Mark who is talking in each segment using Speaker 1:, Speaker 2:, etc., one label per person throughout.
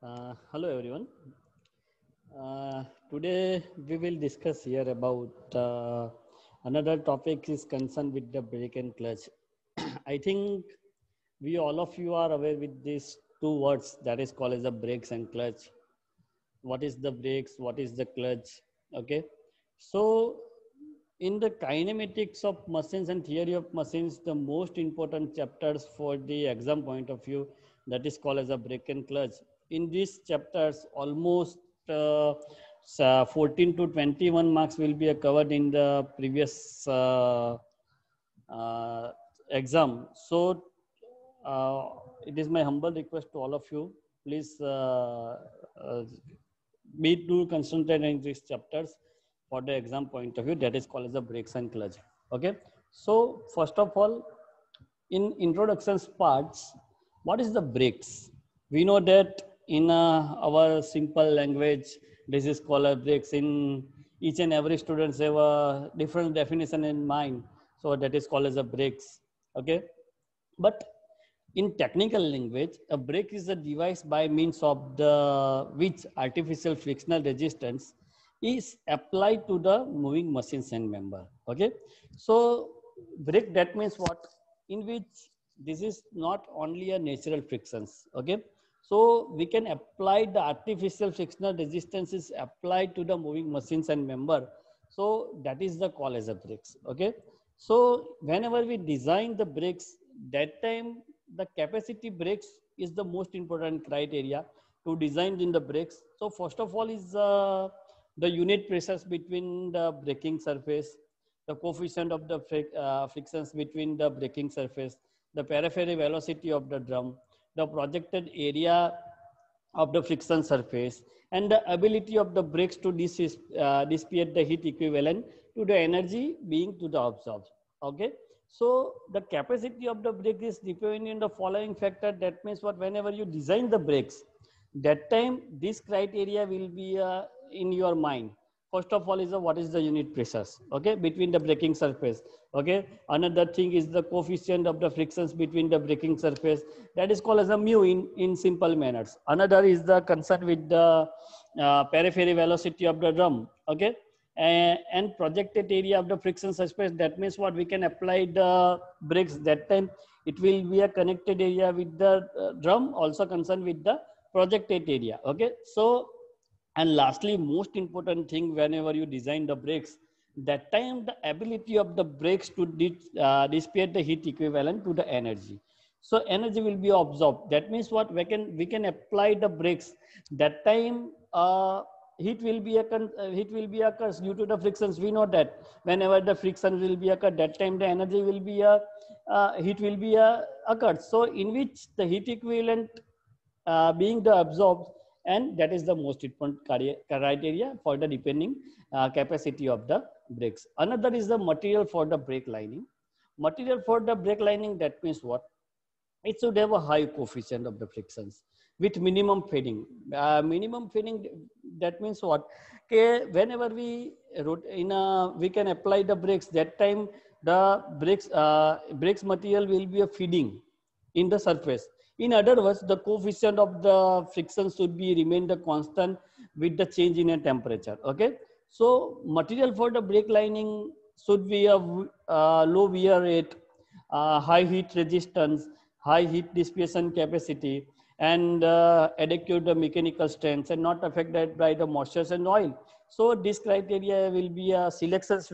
Speaker 1: Hello everyone. Today we will discuss here about another topic is concerned with the brake and clutch. I think we all of you are aware with these two words that is called as the brakes and clutch. What is the brakes? What is the clutch? Okay. So in the kinematics of machines and theory of machines, the most important chapters for the exam point of view that is called as a brake and clutch. In these chapters, almost 14 to 21 marks will be covered in the previous uh, exam. So it is my humble request to all of you, please uh, be to concentrate in these chapters for the exam point of view that is called as the brakes and clutch. Okay, so first of all, in introductions parts, what is the brakes? We know that in our simple language, this is called a brakes. In each and every students have a different definition in mind, so that is called as a brakes. Okay, but in technical language, a brake is a device by means of the which artificial frictional resistance is applied to the moving machines and member. Okay, so brake, that means what? In which this is not only a natural frictions. Okay, so we can apply the artificial frictional resistance is applied to the moving machines and member. So that is the call as a brakes. Okay, so whenever we design the brakes, that time the capacity brakes is the most important criteria to design in the brakes. So first of all is the unit pressures between the braking surface, the coefficient of the frictions between the braking surface, the periphery velocity of the drum, the projected area of the friction surface, and the ability of the brakes to dissipate the heat equivalent to the energy being to the absorbed. Okay, so the capacity of the brake is depending on the following factor. That means what? Whenever you design the brakes, that time this criteria will be in your mind. First of all is what is the unit pressures, okay, between the braking surface. Okay, another thing is the coefficient of the frictions between the braking surface, that is called as a mu in simple manners. Another is the concern with the periphery velocity of the drum. Okay, and projected area of the friction surface, that means what? We can apply the brakes, that time it will be a connected area with the drum, also concerned with the projected area. Okay, so and lastly, most important thing, whenever you design the brakes, that time the ability of the brakes to dissipate the heat equivalent to the energy. So energy will be absorbed. That means what? We can apply the brakes. That time heat will be heat will be occurs due to the frictions. We know that whenever the friction will be occurred, that time the energy will be heat will be occurred. So in which the heat equivalent being the absorbed, and that is the most important criteria for the depending capacity of the brakes. Another is the material for the brake lining. Material for the brake lining, that means what? It should have a high coefficient of the frictions with minimum fading. Minimum fading, that means what? Okay, whenever we we can apply the brakes, that time the brakes material will be a feeding in the surface. In other words, the coefficient of the friction should be remain the constant with the change in a temperature. Okay, so material for the brake lining should be a low wear rate, high heat resistance, high heat dissipation capacity, and adequate the mechanical strength, and not affected by the moisture and oil. So this criteria will be selections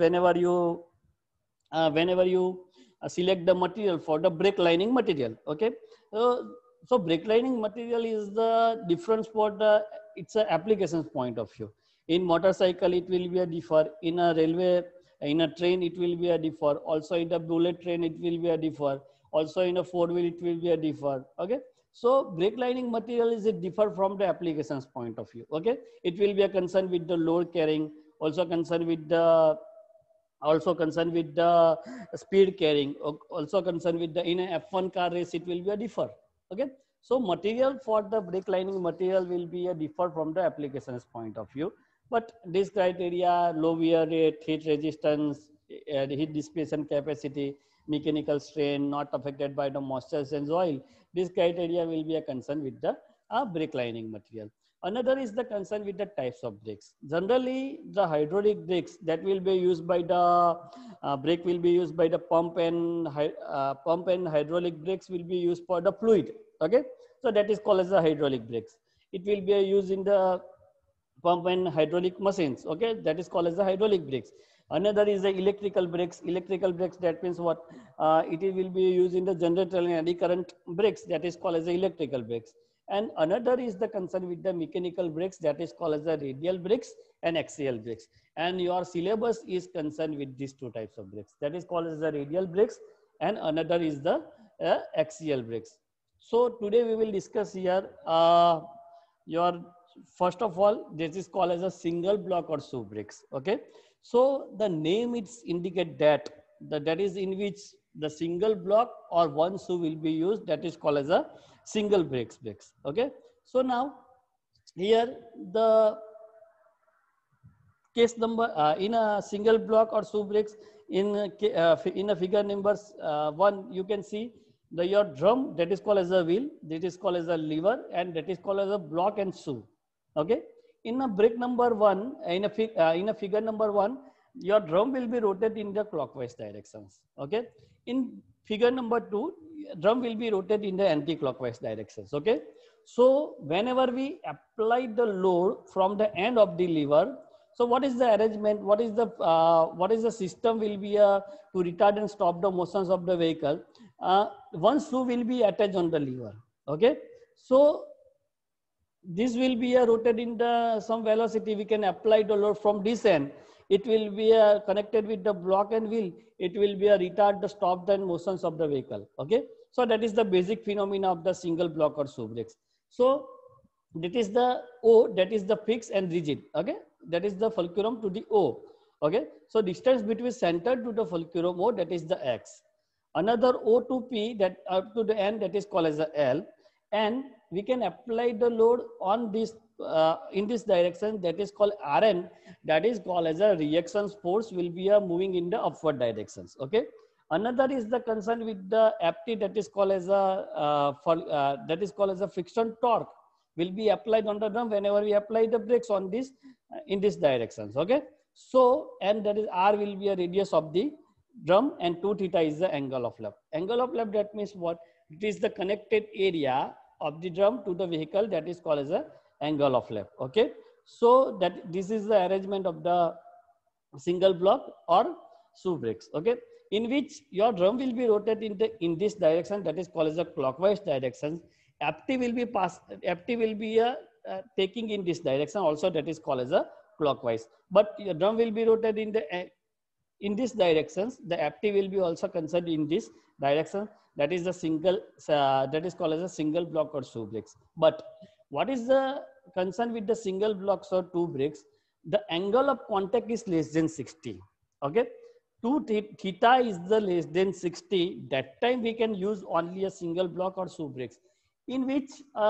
Speaker 1: whenever you select the material for the brake lining material. Okay, so brake lining material is the difference for the, it's a applications point of view. In motorcycle it will be a differ, in a railway, in a train it will be a differ, also in the bullet train it will be a differ, also in a four wheel it will be a differ. Okay, so brake lining material is a differ from the applications point of view. Okay, it will be a concern with the load carrying, also concerned with the, also concerned with the speed carrying, also concerned with the, in a F1 car race it will be a differ. Okay, so material for the brake lining material will be a differ from the applications point of view. But this criteria, low wear rate, heat resistance, heat dissipation capacity, mechanical strain, not affected by the moisture and oil, this criteria will be a concern with the a brake lining material. Another is the concern with the types of brakes. Generally, the hydraulic brakes that will be used by the brake will be used by the pump and hydraulic brakes will be used for the fluid. Okay, so that is called as the hydraulic brakes. It will be used in the pump and hydraulic machines. Okay, that is called as the hydraulic brakes. Another is the electrical brakes. Electrical brakes, that means what? It will be used in the generator and eddy current brakes, that is called as the electrical brakes. And another is the concern with the mechanical brakes, that is called as the radial brakes and axial brakes. And your syllabus is concerned with these two types of brakes, that is called as the radial brakes, and another is the axial brakes. So today we will discuss here your, first of all, this is called as a single block or shoe brakes. Okay, so the name it's indicate that that is in which the single block or one shoe will be used, that is called as a single brakes. Okay, so now here the case number in a single block or shoe brakes, in a figure number 1, you can see the your drum, that is called as a wheel, that is called as a lever, and that is called as a block and shoe. Okay, in a brake number 1, in a figure number 1, your drum will be rotated in the clockwise directions. Okay, in figure number 2, drum will be rotated in the anti-clockwise directions. Okay, so whenever we apply the load from the end of the lever, so what is the arrangement? What is the system will be to retard and stop the motions of the vehicle? One shoe will be attached on the lever. Okay, so this will be rotated in the some velocity. We can apply the load from this end. It will be connected with the block and wheel. It will be retard the stop the motions of the vehicle. Okay, so that is the basic phenomena of the single block or shoe brakes. So that is the O, that is the fixed and rigid. Okay, that is the fulcrum to the O. Okay, so distance between center to the fulcrum O, that is the X. Another O to P, that up to the end, that is called as the L. And we can apply the load on this in this direction, that is called Rn, that is called as a reaction force will be moving in the upward directions. Okay, another is the concern with the Ft, that is called as a friction torque will be applied on the drum whenever we apply the brakes on this in this directions. Okay, so and that is R will be a radius of the drum, and 2 theta is the angle of lap. Angle of lap, that means what? It is the connected area of the drum to the vehicle, that is called as a angle of lap. Okay, so that this is the arrangement of the single block or shoe brakes. Okay, in which your drum will be rotated in this direction, that is called as a clockwise direction. Ft will be taking in this direction also, that is called as a clockwise. But your drum will be rotated in this directions. The Ft will be also concerned in this direction. That is the single. That is called as a single block or shoe brakes. But what is the concern with the single blocks or two brakes? The angle of contact is less than 60. Okay, 2 theta is the less than 60. That time we can use only a single block or shoe brakes, in which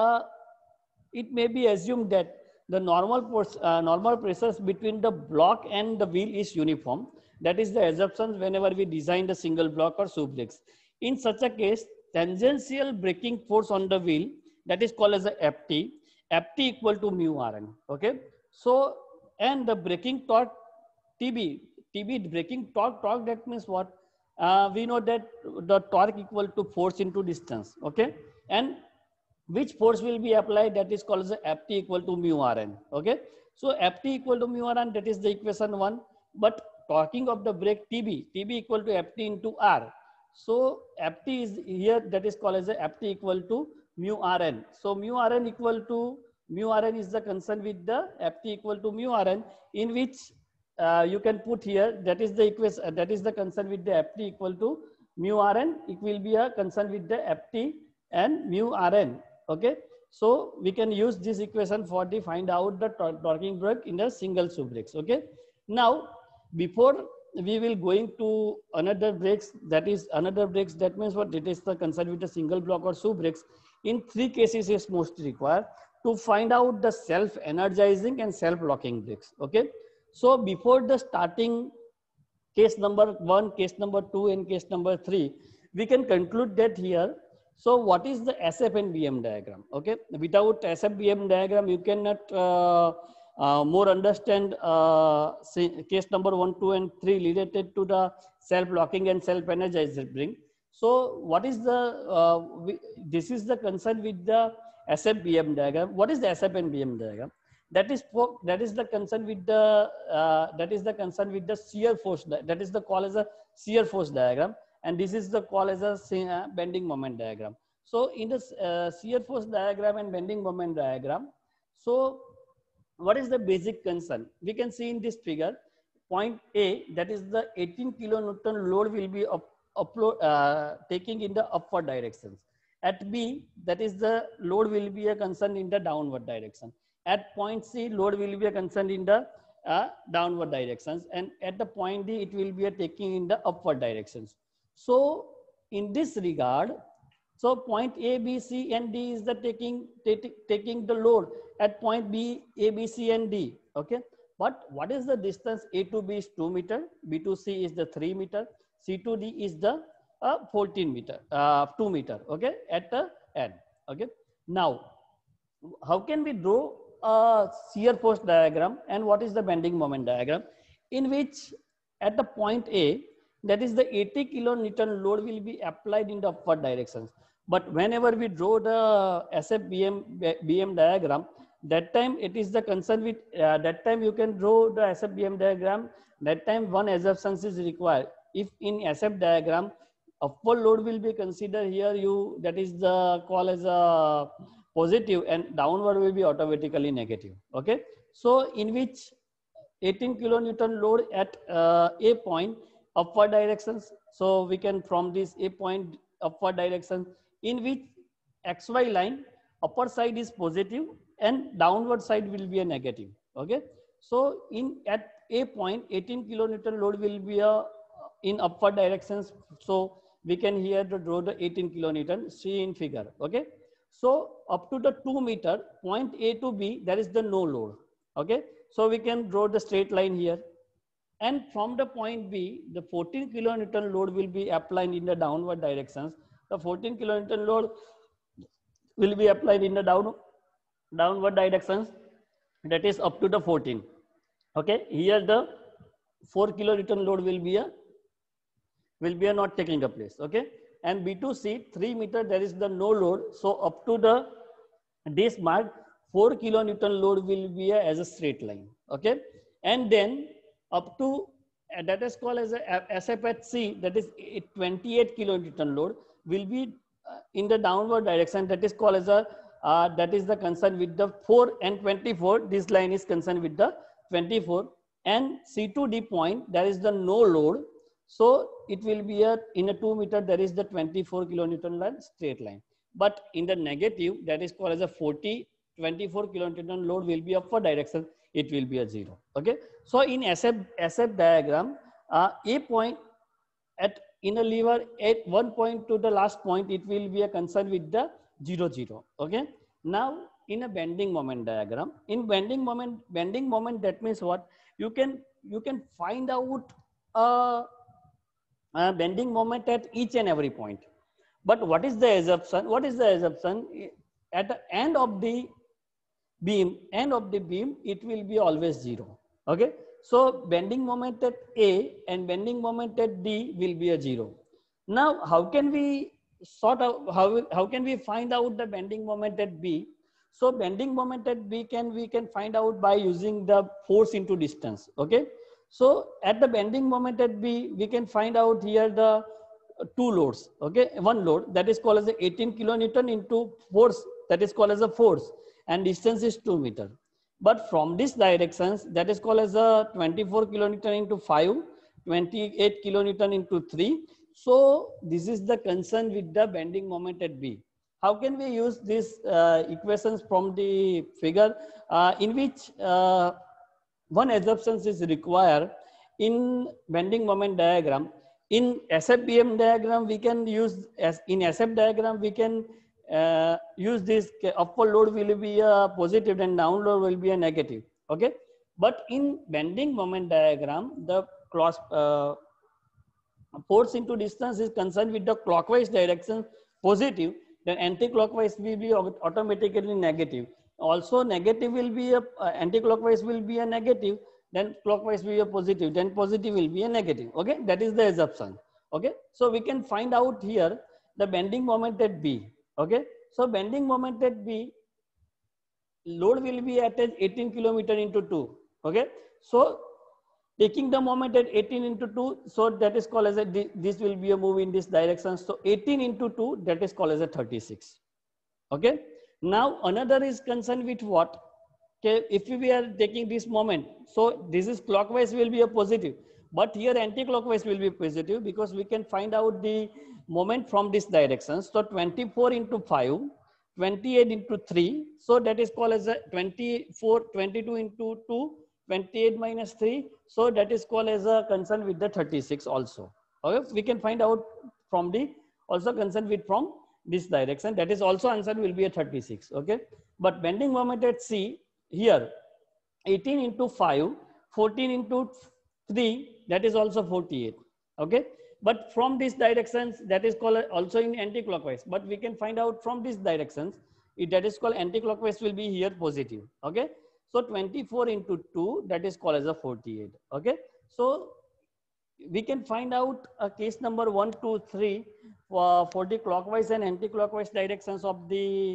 Speaker 1: it may be assumed that the normal pressures between the block and the wheel is uniform. That is the assumption whenever we design the single block or shoe brakes. In such a case, tangential braking force on the wheel, that is called as a Ft equal to mu Rn. Okay, so and the braking torque TB braking torque, that means what? We know that the torque equal to force into distance. Okay, and which force will be applied, that is called as Ft equal to mu Rn. Okay, so Ft equal to mu Rn, that is the equation 1. But talking of the brake, TB equal to Ft into R. So Ft is here, that is called as Ft equal to mu Rn. So mu Rn is the concern with the Ft equal to mu Rn, in which you can put here, that is the equation, that is the concern with the Ft equal to mu Rn. It will be a concern with the Ft and mu Rn. Okay, so we can use this equation for the find out the torquing brake in the single shoe brakes. Okay, now before we will going to another brakes, that is another brakes, that means what? It is the concern with the single block or shoe brakes. In 3 cases is mostly required to find out the self-energizing and self-locking brakes. Okay, so before the starting case number 1, case number 2, and case number 3, we can conclude that here So what is the SF and BM diagram? Okay, without SF BM diagram, you cannot more understand case number 1, 2, and 3 related to the self-locking and self-energizer bring. So what is the, this is the concern with the SF BM diagram. What is the SF and BM diagram? That is the concern with the shear force. That is the call as a shear force diagram, and this is the call as a bending moment diagram. So in the shear force diagram and bending moment diagram, so what is the basic concern? We can see in this figure, point A, that is the 18 kilonewton load will be taking in the upward directions. At B, that is the load will be a concern in the downward direction. At point C, load will be a concern in the downward directions, and at the point D, it will be a taking in the upward directions. So in this regard, so point A, B, C, and D is the taking the load at point B, A, B, C, and D. Okay, but what is the distance? A to B is 2 meter, B to C is the 3 meter, C to D is the 14 meter, 2 meter. Okay, at the end. Okay, now how can we draw a shear force diagram and what is the bending moment diagram, in which at the point A, that is the 80 kilonewton load will be applied in the upward directions. But whenever we draw the SF-BM diagram, that time it is the concern with, that time you can draw the SF-BM diagram, that time one assumption is required. If in SF diagram, upward load will be considered here, that is the call as a positive, and downward will be automatically negative. Okay, so in which 18 kilonewton load at A point, upward directions. So we can from this A point upward direction, in which XY line upper side is positive and downward side will be a negative. Okay, so at A point 18 kilonewton load will be in upward directions. So we can here to draw the 18 kilonewton, see in figure. Okay, so up to the 2 meter, point A to B, there is the no load. Okay, so we can draw the straight line here. And from the point B, the 14 kilonewton load will be applied in the downward directions. The 14 kilonewton load will be applied in the downward directions, that is up to the 14. Okay, here the 4 kilonewton load will be not taking a place. Okay, and B to C 3 meter, there is the no load. So up to the this mark 4 kilonewton load will be as a straight line. Okay, and then up to that is called as a SF at C, that is 28 kilonewton load will be in the downward direction, that is called as a that is the concern with the 4 and 24. This line is concerned with the 24, and C to D point, there is the no load. So it will be in a 2 meter, there is the 24 kilonewton line straight line. But in the negative, that is called as a 24 kilonewton load will be upward direction, it will be a 0. Okay, so in SF diagram, A point at in a lever at one point to the last point, it will be a concern with the 0, 0. Okay, now in a bending moment diagram, in bending moment, that means what? You can find out bending moment at each and every point. But what is the assumption? What is the assumption? At the end of the beam, it will be always 0. Okay, so bending moment at A and bending moment at D will be a 0. Now how can we sort out, how can we find out the bending moment at B? So bending moment at B we can find out by using the force into distance. Okay, so at the bending moment at B, we can find out here the two loads. Okay, one load that is called as the 18 kilonewton into force, that is called as a force, and distance is 2 meter. But from this directions, that is called as a 24 kilonewton into 5, 28 kilonewton into 3. So this is the concern with the bending moment at B. How can we use these equations from the figure, in which one assumption is required in bending moment diagram. In SF-BM diagram, we can use, in SF diagram, we can use this upward load will be a positive and down load will be a negative. Okay, but in bending moment diagram, the force into distance is concerned with the clockwise direction. positive, then anti-clockwise will be automatically negative. Also negative will be a anti-clockwise will be a negative, then clockwise will be a positive, then positive will be a negative. Okay, that is the assumption. Okay, so we can find out here the bending moment at B. Okay, so bending moment at B, load will be at 18 kilometer into 2. Okay, so taking the moment at 18 into 2, so that is called as a, this will be a move in this direction. So 18 into 2, that is called as a 36. Okay, now another is concerned with what? Okay, if we are taking this moment, so this is clockwise will be a positive, but here anti-clockwise will be positive, because we can find out the moment from this direction. So 24 into 5, 28 into 3, so that is called as a 24, 22 into 2, 28 minus 3, so that is called as a concern with the 36 also. Okay, we can find out from the also concern with from this direction, that is also answer will be a 36. Okay, but bending moment at C, here 18 into 5, 14 into 3, that is also 48. Okay, but from these directions, that is called also in anti-clockwise, but we can find out from these directions, that is called anti-clockwise will be here positive. Okay, so 24 into 2, that is called as a 48. Okay, so we can find out case number 1, 2, 3 for the clockwise and anti-clockwise directions of the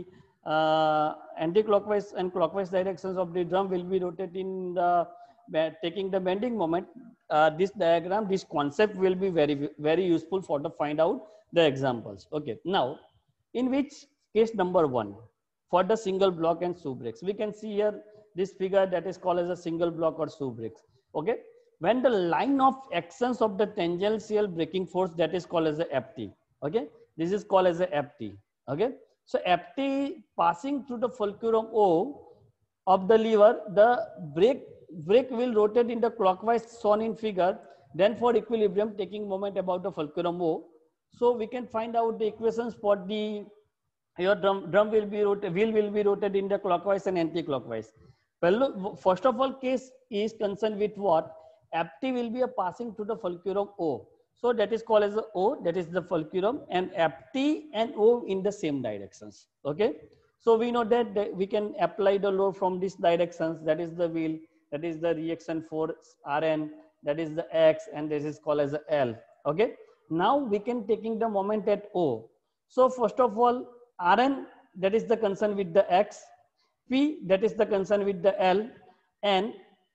Speaker 1: anti-clockwise and clockwise directions of the drum will be rotating the taking the bending moment. This diagram, this concept will be very useful for to find out the examples. Okay, now in which case number 1 for the single block and shoe brakes, we can see here this figure that is called as a single block or shoe brakes. Okay, when the line of actions of the tangential braking force, that is called as a FT. Okay, this is called as a FT. Okay, so FT passing through the fulcrum O of the lever, the brake will rotate in the clockwise shown in figure. Then for equilibrium, taking moment about the fulcrum O. So we can find out the equations for the your drum will be rotated, wheel will be rotated in the clockwise and anti-clockwise. Well, first of all, case is concerned with what? FT will be a passing to the fulcrum O. So that is called as the O, that is the fulcrum, and FT and O in the same directions. Okay. So we know that we can apply the load from these directions, that is the wheel, that is the reaction force Rn, that is the X, and this is called as the L. Okay. Now we can taking the moment at O. So first of all, Rn, that is the concern with the X, P, that is the concern with the L, and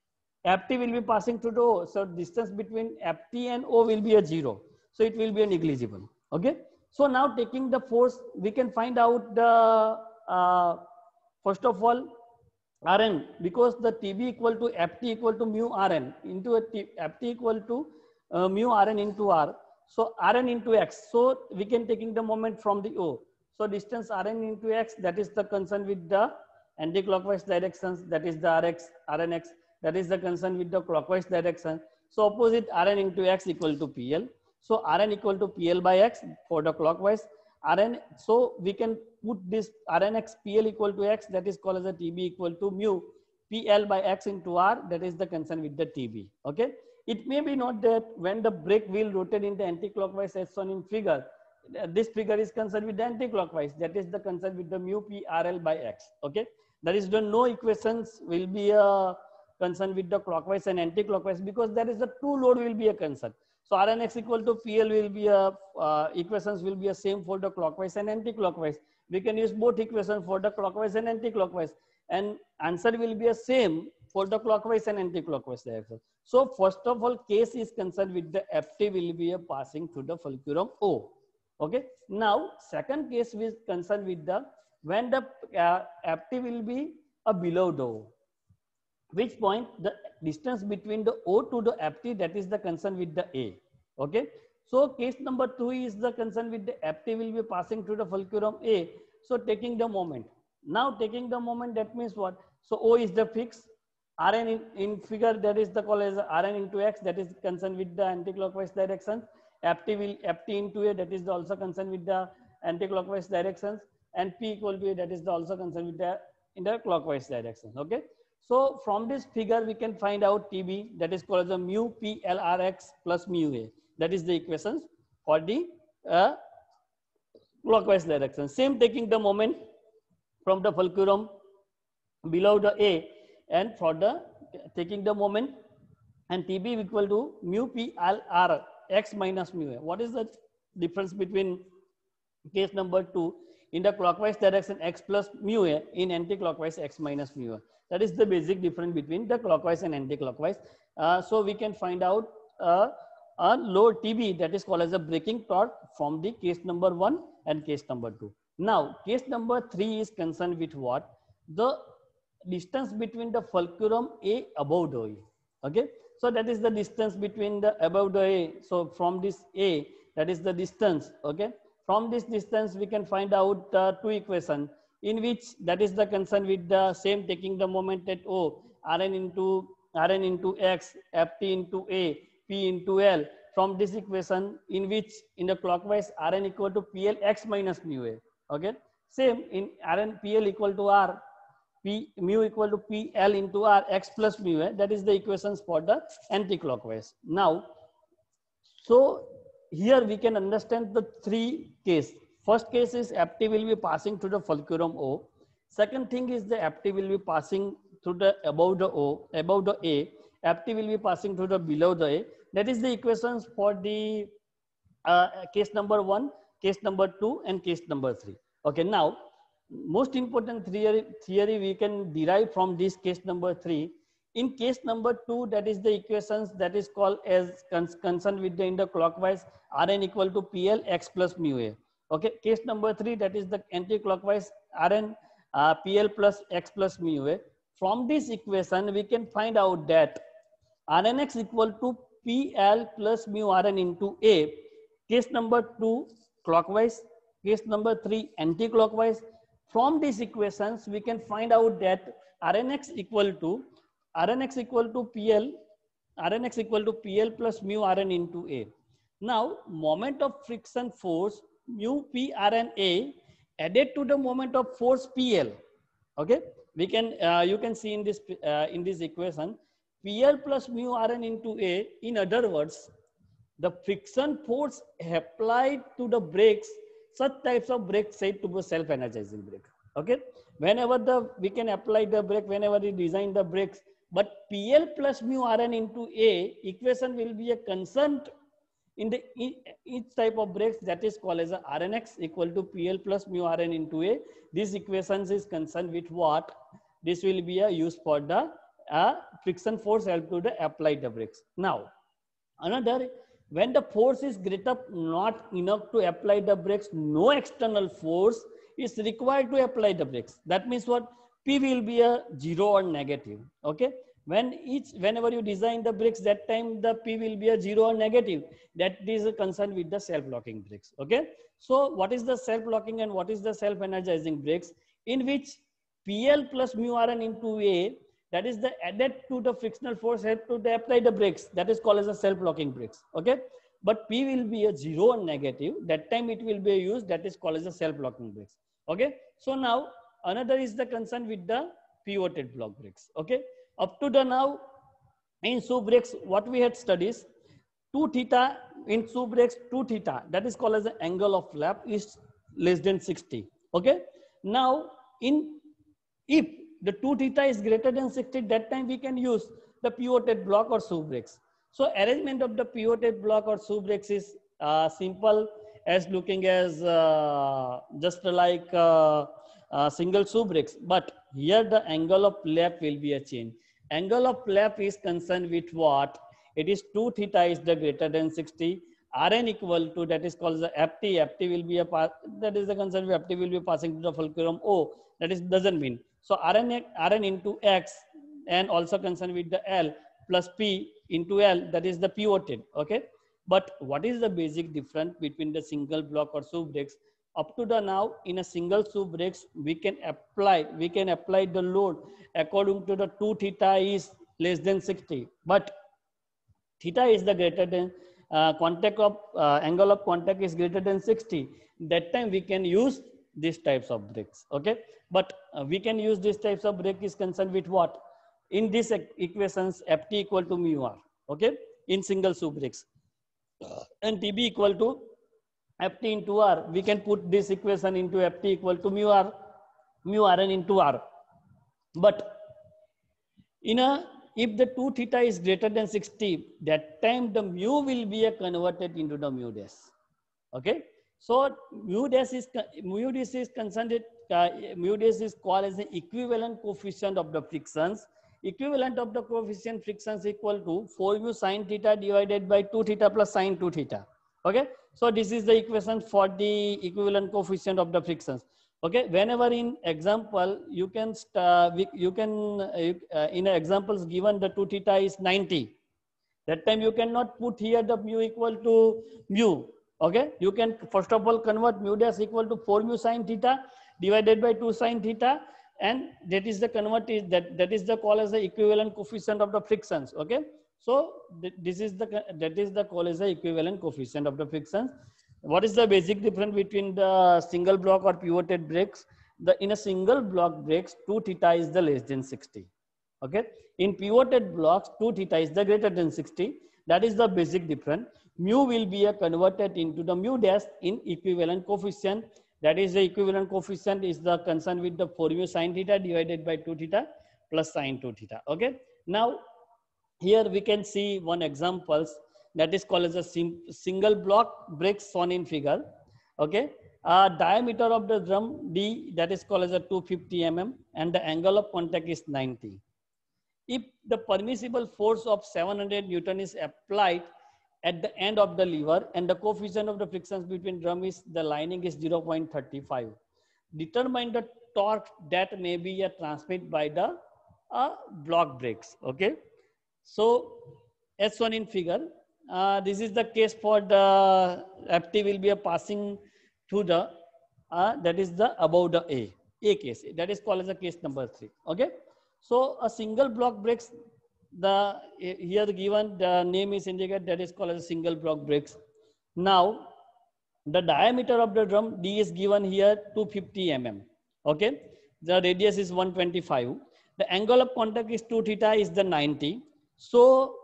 Speaker 1: FT will be passing through the O. So distance between FT and O will be a 0. So it will be a negligible. Okay. So now taking the force, we can find out the first of all Rn, because the TB equal to FT equal to mu Rn into a FT equal to mu Rn into R. So Rn into X. So we can taking the moment from the O. So distance Rn into X, that is the concern with the anti-clockwise directions, that is the Rnx, that is the concern with the clockwise direction. So opposite Rn into X equal to PL. So Rn equal to PL by X for the clockwise. Rn, so we can put this Rnx PL equal to X, that is called as a TB equal to mu PL by X into R, that is the concern with the TB. Okay. It may be not that when the brake wheel rotated in the anti-clockwise as shown in figure, this figure is concerned with the anti-clockwise, that is the concern with the mu P RL by X. Okay. There is no equations will be a concern with the clockwise and anti-clockwise, because there is a two load will be a concern. So Rnx equal to PL will be a equations will be a same for the clockwise and anti-clockwise. We can use both equations for the clockwise and anti-clockwise, and answer will be a same for the clockwise and anti-clockwise direction. So first of all, case is concerned with the FT will be a passing through the fulcrum O. Okay. Now second case is concerned with the when the FT will be a below the O, which point the distance between the O to the FT, that is the concern with the A. Okay. So case number 2 is the concern with the FT will be passing through the fulcrum A. So taking the moment. Now taking the moment, that means what? So O is the fix. Rn in figure, that is the call as Rn into X, that is concerned with the anti-clockwise direction. FT into A, that is the also concerned with the anti-clockwise directions, and P equal to A, that is the also concerned with the in the clockwise direction. Okay. So from this figure, we can find out TB, that is called as a mu P LRX plus mu A. That is the equations for the clockwise direction. Same, taking the moment from the fulcrum below the A, and for the taking the moment, and TB equal to mu P L R x minus mu A. What is the difference between case number 2? In the clockwise direction x plus mu A, in anti-clockwise x minus mu A. That is the basic difference between the clockwise and anti-clockwise. So we can find out a load TB, that is called as a braking torque, from the case number 1 and case number 2. Now case number 3 is concerned with what? The distance between the fulcrum A above the A. Okay, so that is the distance between the above the A. So from this A, that is the distance. Okay, from this distance we can find out two equations, in which that is the concern with the same, taking the moment at O, Rn into x, Ft into A, P into L. From this equation, in which in the clockwise Rn equal to PL x minus mu A. Okay, same in Rn, PL equal to R, P mu equal to PL into R x plus mu A. That is the equations for the anti-clockwise. Now, so here we can understand the three cases. First case is Ft will be passing through the fulcrum O. Second thing is the Ft will be passing through the above the O, above the A. Ft will be passing through the below the A. That is the equations for the case number 1, case number 2, and case number 3. Okay, now most important theory we can derive from this case number 3. In case number 2, that is the equations that is called as concerned with the in the clockwise Rn equal to PL x plus mu A. Okay, case number 3, that is the anti-clockwise Rn PL plus x plus mu A. From this equation we can find out that Rnx equal to PL plus mu Rn into A. Case number 2 clockwise, case number 3 anti-clockwise. From these equations we can find out that Rnx equal to PL plus mu Rn into A. Now moment of friction force mu P Rn A added to the moment of force PL. Okay, we can you can see in this equation PL plus mu Rn into A. In other words, the friction force applied to the brakes, such types of brakes said to be self-energizing brake. Okay, whenever we can apply the brake, whenever we design the brakes, but PL plus mu Rn into A equation will be a constant in the each type of brakes, that is called as a Rnx equal to PL plus mu Rn into A. This equations is concerned with what? This will be a use for the friction force help to the apply the brakes. Now another, when the force is greater not enough to apply the brakes, no external force is required to apply the brakes. That means what? P will be a 0 or negative. Okay, whenever you design the brakes, that time the P will be a 0 or negative. That is a concern with the self-locking brakes. Okay, so what is the self-locking and what is the self-energizing brakes? In which PL plus mu Rn into A, that is the added to the frictional force help to apply the brakes, that is called as a self-locking brakes. Okay, but P will be a 0 or negative, that time it will be used, that is called as a self-locking brakes. Okay, so now another is the concern with the pivoted block brakes. Okay, up to the now in SUV brakes what we had studied, 2 theta in SUV brakes, 2 theta, that is called as the angle of flap, is less than 60. Okay, now if the 2 theta is greater than 60, that time we can use the pivoted block or SUV brakes. So arrangement of the pivoted block or SUV brakes is simple as looking as just like single SUV brakes, but here the angle of flap will be a change. Angle of flap is concerned with what? It is 2 theta is the greater than 60. Rn equal to, that is called the Ft. Ft will be that is the concern with Ft will be passing to the fulcrum O. That is doesn't mean. So Rn into X, and also concerned with the L plus P into L, that is the pivoted. Okay, but what is the basic difference between the single block or SUV brakes? Up to the now in a single SUV brakes we can apply the load according to the 2 theta is less than 60, but theta is the greater than angle of contact is greater than 60. That time we can use these types of brakes. Okay, but we can use these types of brake is concerned with what? In these equations Ft equal to mu R. Okay, in single SUV brakes, and TB equal to Ft into R, we can put this equation into Ft equal to mu R, mu Rn into R. But in a, if the 2 theta is greater than 60, that time the mu will be converted into the mu dash. Okay. So mu dash is considered, mu dash is called as the equivalent coefficient of the frictions. Equivalent of the coefficient frictions equal to 4 mu sine theta divided by 2 theta plus sine 2 theta. Okay. So this is the equation for the equivalent coefficient of the frictions. Okay. Whenever in example you can in examples given the 2 theta is 90. That time you cannot put here the mu equal to mu. Okay, you can first of all convert mu dash equal to 4 mu sine theta divided by 2 sine theta, and that is the that is the call as the equivalent coefficient of the frictions. Okay, so this is the call as the equivalent coefficient of the frictions. What is the basic difference between the single block or pivoted brakes? In a single block brakes, 2 theta is the less than 60. Okay, in pivoted blocks 2 theta is the greater than 60. That is the basic difference. Mu will be converted into the mu dash in equivalent coefficient. That is the equivalent coefficient is the concern with the 4 mu sine theta divided by 2 theta plus sine 2 theta. Okay, now here we can see one examples that is called as a single block brakes shown in figure. Okay, diameter of the drum D, that is called as a 250 mm, and the angle of contact is 90. If the permissible force of 700 Newton is applied at the end of the lever and the coefficient of the frictions between drum is the lining is 0.35, determine the torque that may be transmitted by the block brakes. Okay, so as shown in figure, this is the case for the Ft will be passing through the that is the above the A case, that is called as a case number 3. Okay, so a single block brakes, the here given the name is indicated, that is called as a single block brakes. Now the diameter of the drum D is given here 250 mm. Okay, the radius is 125. The angle of contact is 2 theta is the 90. So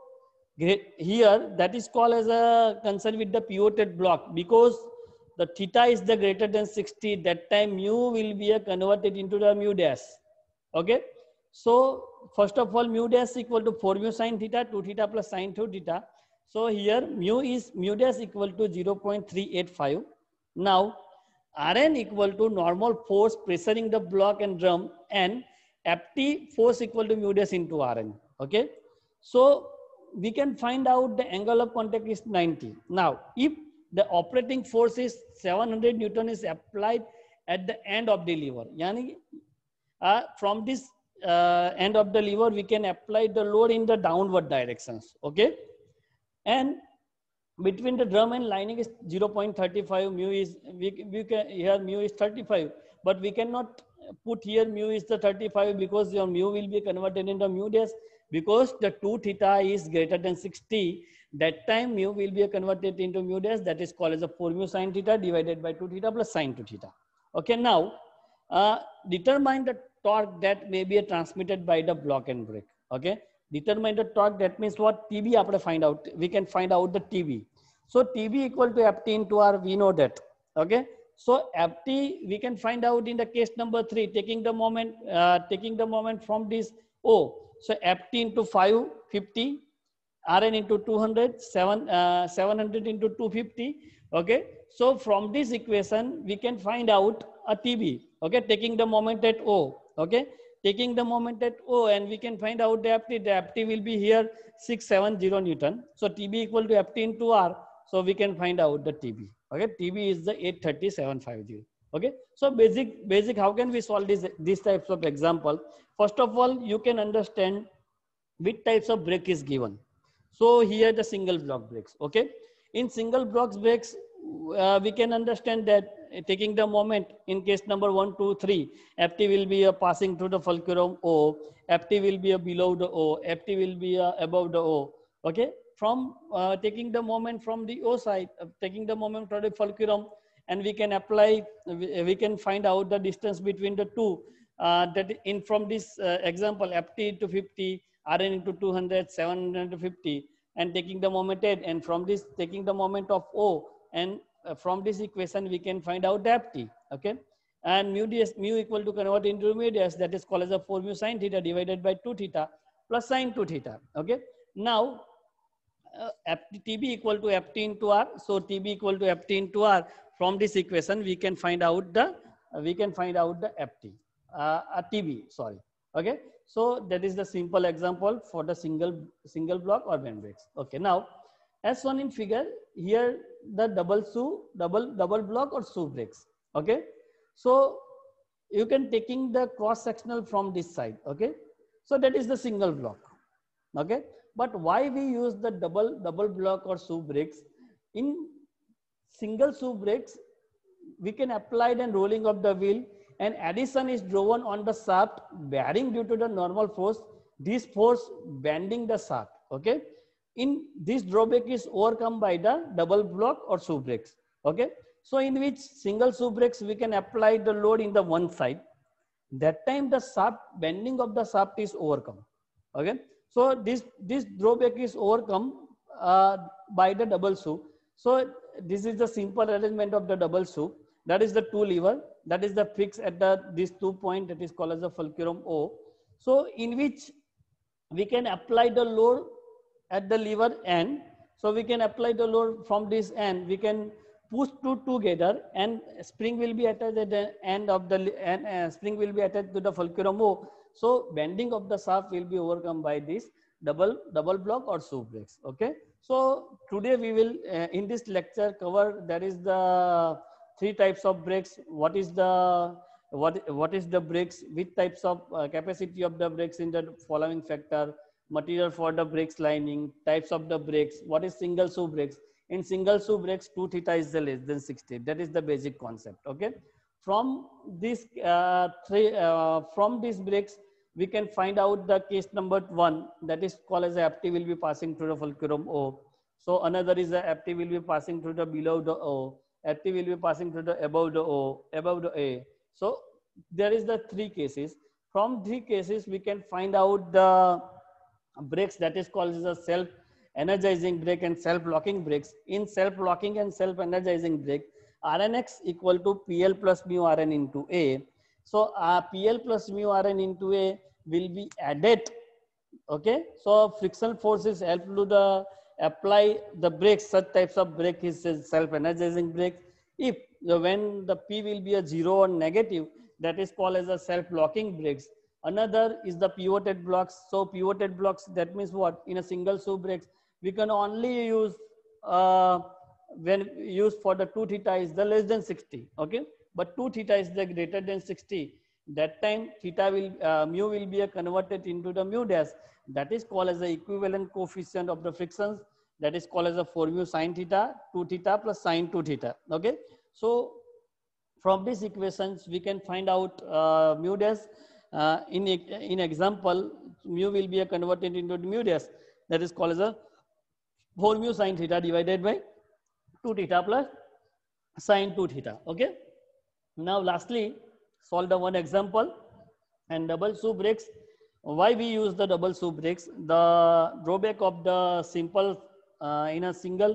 Speaker 1: here that is called as a concern with the pivoted block, because the theta is the greater than 60. That time mu will be converted into the mu dash. Okay, so first of all mu dash equal to 4 mu sine theta 2 theta plus sine 2 theta. So here mu dash equal to 0.385. Now Rn equal to normal force pressuring the block and drum, and Ft force equal to mu dash into Rn. Okay, so we can find out the angle of contact is 90. Now if the operating force is 700 Newton is applied at the end of the lever, yani from this end of the lever we can apply the load in the downward directions. Okay, and between the drum and lining is 0.35. Mu is we can here mu is 35, but we cannot put here mu is the 35 because your mu will be converted into mu dash, because the 2 theta is greater than 60. That time mu will be converted into mu dash, that is called as a 4 mu sine theta divided by 2 theta plus sine 2 theta. Okay, now determine the torque that may be transmitted by the block and brake. Okay, determine the torque, that means what? TB after find out, we can find out the TB. So TB equal to Ft into R, we know that. Okay, so Ft we can find out in the case number 3, taking the moment from this O. So Ft into 550, Rn into 200, 700 into 250. Okay, so from this equation we can find out a TB. Okay, taking the moment at O. Okay, taking the moment at O, and we can find out the Ft. The Ft will be here 670 Newton. So TB equal to Ft into R. So we can find out the TB. Okay, TB is the 83750. Okay, so basic how can we solve these types of example? First of all, you can understand which types of brake is given. So here the single block brakes. Okay, in single blocks brakes we can understand that taking the moment in case number 1, 2, 3, Ft will be passing through the fulcrum O, Ft will be below the O, Ft will be above the O. Okay, from taking the moment from the O side, taking the moment from the fulcrum, and we can apply, we can find out the distance between the two. That in from this example, Ft into 50, Rn into 200, 750, and taking the moment at, and from this taking the moment of O, and from this equation we can find out the ft. Okay, and mu ds, mu equal to convert into mu ds, that is called as a 4 mu sin theta divided by 2 theta plus sin 2 theta. Okay, now tb equal to ft into r. So tb equal to ft into r. From this equation we can find out the ft, tb. Sorry. Okay, so that is the simple example for the single block or band breaks. Okay, now as shown in figure here, the double block or shoe breaks. Okay, so you can taking the cross sectional from this side. Okay, so that is the single block. Okay, but why we use the double block or shoe breaks? In single shoe breaks we can apply the rolling of the wheel, and addition is driven on the shaft bearing due to the normal force, this force bending the shaft. Okay, in this drawback is overcome by the double block or shoe breaks. Okay, so in which single shoe breaks we can apply the load in the one side, that time the shaft bending of the shaft is overcome. Okay, so this drawback is overcome by the double shoe. So this is the simple arrangement of the double shoe. That is the two lever, that is the fix at the these 2 point, that is called as the fulcrum O. So in which we can apply the load at the lever end. So we can apply the load from this end, we can push two together, and spring will be attached at the end of the spring will be attached to the fulcrum O. So bending of the shaft will be overcome by this double block or shoe breaks. Okay, so today we will in this lecture cover, that is the 3 types of brakes. What is the brakes, which types of capacity of the brakes in the following factor, material for the brakes lining, types of the brakes, what is single shoe brakes. In single shoe brakes 2 theta is the less than 60. That is the basic concept. Okay, from this from these brakes we can find out the case number 1, that is called as ft will be passing through the fulcrum O. So another is the ft will be passing through the below the O, ft will be passing through the above the O, above the A. So there is the 3 cases. From 3 cases we can find out the brakes, that is called as a self energizing brake and self locking brakes. In self locking and self energizing brake, Rnx equal to PL plus mu Rn into A. So PL plus mu Rn into A will be added. Okay, so friction forces help to the apply the brakes. Such types of brake is self energizing brake. If when the P will be a 0 or negative, that is called as a self locking brakes. Another is the pivoted blocks. So pivoted blocks, that means what? In a single shoe brakes we can only use when used for the 2 theta is the less than 60. Okay, but 2 theta is the greater than 60. That time theta will mu will be converted into the mu dash. That is called as the equivalent coefficient of the frictions. That is called as a 4 mu sin theta, 2 theta plus sin 2 theta. Okay, so from these equations we can find out mu dash. In example, mu will be converted into mu dash. That is called as a 4 mu sin theta divided by 2 theta plus sin 2 theta. Okay. Now lastly, solve the one example and double shoe brakes. Why we use the double shoe brakes? The drawback of the simple in a single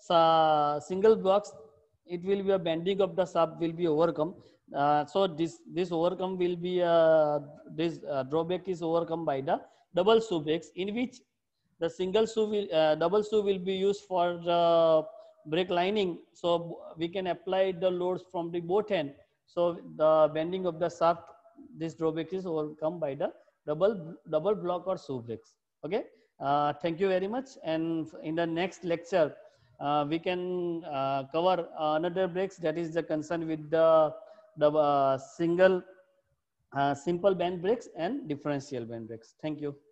Speaker 1: blocks, it will be a bending of the shaft will be overcome. So this overcome will be this drawback is overcome by the double shoe brakes, in which the single shoe will double shoe will be used for the brake lining. So we can apply the loads from the both end. So the bending of the shaft, this drawback is overcome by the double block or shoe brakes. Okay. Thank you very much. And in the next lecture, we can cover another brakes, that is the concern with the simple band brakes and differential band brakes. Thank you.